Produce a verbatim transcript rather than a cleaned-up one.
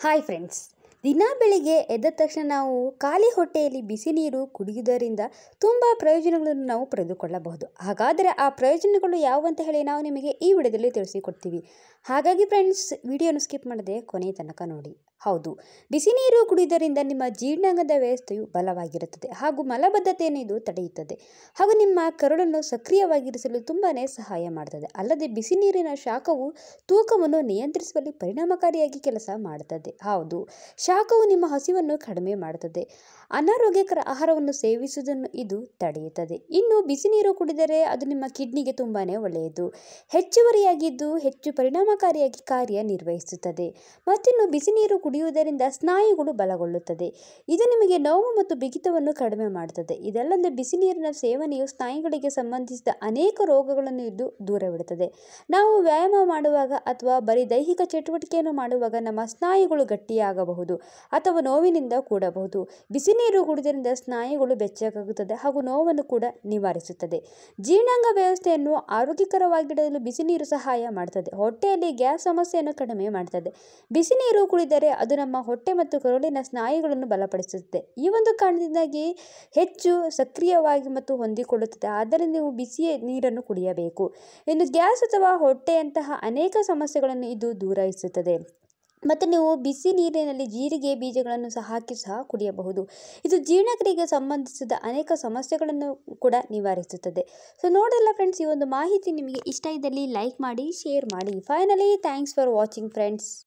Hi friends, ದಿನ ಬೆಳಿಗ್ಗೆ ಎದ್ದ ತಕ್ಷಣ ನಾವು ಖಾಲಿ ಹೊಟ್ಟೆಯಲ್ಲಿ ಬಿಸಿ ನೀರು ಕುಡಿಯುವುದರಿಂದ ತುಂಬ ಪ್ರಯೋಜನಗಳನ್ನು ನಾವು ಪಡೆದುಕೊಳ್ಳಬಹುದು. ಹಾಗಾದರೆ ಆ ಪ್ರಯೋಜನಗಳು ಯಾವುವಂತ ಹೇಳಿ ನಾವು ನಿಮಗೆ ಈ ವಿಡಿಯೋದಲ್ಲಿ ತಿಳಿಸಿಕೊಡ್ತೀವಿ. ಹಾಗಾಗಿ ಫ್ರೆಂಡ್ಸ್, ವಿಡಿಯೋನ ಸ್ಕಿಪ್ ಮಾಡದೆ ಕೊನೆಯ ತನಕ ನೋಡಿ. ಹೌದು, ಬಿಸಿ ನೀರು ಕುಡಿಯುವುದರಿಂದ ನಿಮ್ಮ ಜೀರ್ಣಾಂಗದ ವ್ಯವಸ್ಥೆಯು ಬಲವಾಗಿರುತ್ತದೆ ಹಾಗೂ ಮಲಬದ್ಧತೆಯನ್ನು ಇದು ತಡೆಯುತ್ತದೆ ಹಾಗೂ ನಿಮ್ಮ ಕರುಳನ್ನು ಸಕ್ರಿಯವಾಗಿರಿಸಲು ತುಂಬಾ ಸಹಾಯ ಮಾಡುತ್ತದೆ. ಅಲ್ಲದೆ ಬಿಸಿ ನೀರಿನ ಶಾಖವು ತೂಕವನ್ನು ನಿಯಂತ್ರಿಸುವಲ್ಲಿ ಪರಿಣಾಮಕಾರಿಯಾಗಿ ಕೆಲಸ ಮಾಡುತ್ತದೆ. ಹೌದು, ಶಾಖವು ನಿಮ್ಮ ಹಸಿವನ್ನು ಕಡಿಮೆ ಮಾಡುತ್ತದೆ, ಅನಾರೋಗ್ಯಕರ ಆಹಾರವನ್ನು ಸೇವಿಸುವುದನ್ನು ಇದು ತಡೆಯುತ್ತದೆ. ಇನ್ನು ಬಿಸಿ ನೀರು ಕುಡಿದರೆ ಅದು ನಿಮ್ಮ ಕಿಡ್ನಿಗೆ ತುಂಬಾ ಒಳ್ಳೆಯದು, ಹೆಚ್ಚುವರಿಯಾಗಿದ್ದು ಹೆಚ್ಚು ಪರಿಣಾಮಕಾರಿಯಾಗಿ ಕಾರ್ಯನಿರ್ವಹಿಸುತ್ತದೆ. ಮತ್ತಿನ್ನು ಬಿಸಿ ನೀರು ಕುಡಿಯುವುದರಿಂದ ಸ್ನಾಯುಗಳು ಬಲಗೊಳ್ಳುತ್ತದೆ, ಇದು ನಿಮಗೆ ನೋವು ಮತ್ತು ಬಿಗಿತವನ್ನು ಕಡಿಮೆ ಮಾಡುತ್ತದೆ. ಇದಲ್ಲದೆ ಬಿಸಿ ನೀರಿನ ಸೇವನೆಯು ಸ್ನಾಯುಗಳಿಗೆ ಸಂಬಂಧಿಸಿದ ಅನೇಕ ರೋಗಗಳನ್ನು ಇದು ದೂರವಿಡುತ್ತದೆ. ನಾವು ವ್ಯಾಯಾಮ ಮಾಡುವಾಗ ಅಥವಾ ಬರೀ ದೈಹಿಕ ಚಟುವಟಿಕೆಯನ್ನು ಮಾಡುವಾಗ ನಮ್ಮ ಸ್ನಾಯುಗಳು ಗಟ್ಟಿಯಾಗಬಹುದು ಅಥವಾ ನೋವಿನಿಂದ ಕೂಡಬಹುದು. ಬಿಸಿ ನೀರು ಕುಡಿಯುವುದರಿಂದ ಸ್ನಾಯುಗಳು ಬೆಚ್ಚಗಾಗುತ್ತದೆ ಹಾಗೂ ನೋವನ್ನು ಕೂಡ ನಿವಾರಿಸುತ್ತದೆ. ಜೀರ್ಣಾಂಗ ವ್ಯವಸ್ಥೆಯನ್ನು ಆರೋಗ್ಯಕರವಾಗಿಡಲು ಬಿಸಿ ನೀರು ಸಹಾಯ ಮಾಡುತ್ತದೆ. ಹೊಟ್ಟೆಯಲ್ಲಿ ಗ್ಯಾಸ್ ಸಮಸ್ಯೆಯನ್ನು ಕಡಿಮೆ ಮಾಡುತ್ತದೆ. ಬಿಸಿ ನೀರು ಕುಡಿದರೆ ಅದು ನಮ್ಮ ಹೊಟ್ಟೆ ಮತ್ತು ಕರುಳಿನ ಸ್ನಾಯುಗಳನ್ನು ಬಲಪಡಿಸುತ್ತದೆ. ಈ ಒಂದು ಕಾರಣದಿಂದಾಗಿ ಹೆಚ್ಚು ಸಕ್ರಿಯವಾಗಿ ಮತ್ತು ಹೊಂದಿಕೊಳ್ಳುತ್ತದೆ. ಆದ್ದರಿಂದ ನೀವು ಬಿಸಿ ನೀರನ್ನು ಕುಡಿಯಬೇಕು. ಇನ್ನು ಗ್ಯಾಸ್ ಅಥವಾ ಹೊಟ್ಟೆಯಂತಹ ಅನೇಕ ಸಮಸ್ಯೆಗಳನ್ನು ಇದು ದೂರೈಸುತ್ತದೆ. ಮತ್ತು ನೀವು ಬಿಸಿ ನೀರಿನಲ್ಲಿ ಜೀರಿಗೆ ಬೀಜಗಳನ್ನು ಸಹ ಹಾಕಿ ಸಹ ಕುಡಿಯಬಹುದು. ಇದು ಜೀರ್ಣಕ್ರಿಯೆಗೆ ಸಂಬಂಧಿಸಿದ ಅನೇಕ ಸಮಸ್ಯೆಗಳನ್ನು ಕೂಡ ನಿವಾರಿಸುತ್ತದೆ. ಸೊ ನೋಡಲ್ಲ ಫ್ರೆಂಡ್ಸ್, ಈ ಒಂದು ಮಾಹಿತಿ ನಿಮಗೆ ಇಷ್ಟ ಇದ್ದಲ್ಲಿ ಲೈಕ್ ಮಾಡಿ, ಶೇರ್ ಮಾಡಿ. Finally thanks for watching friends.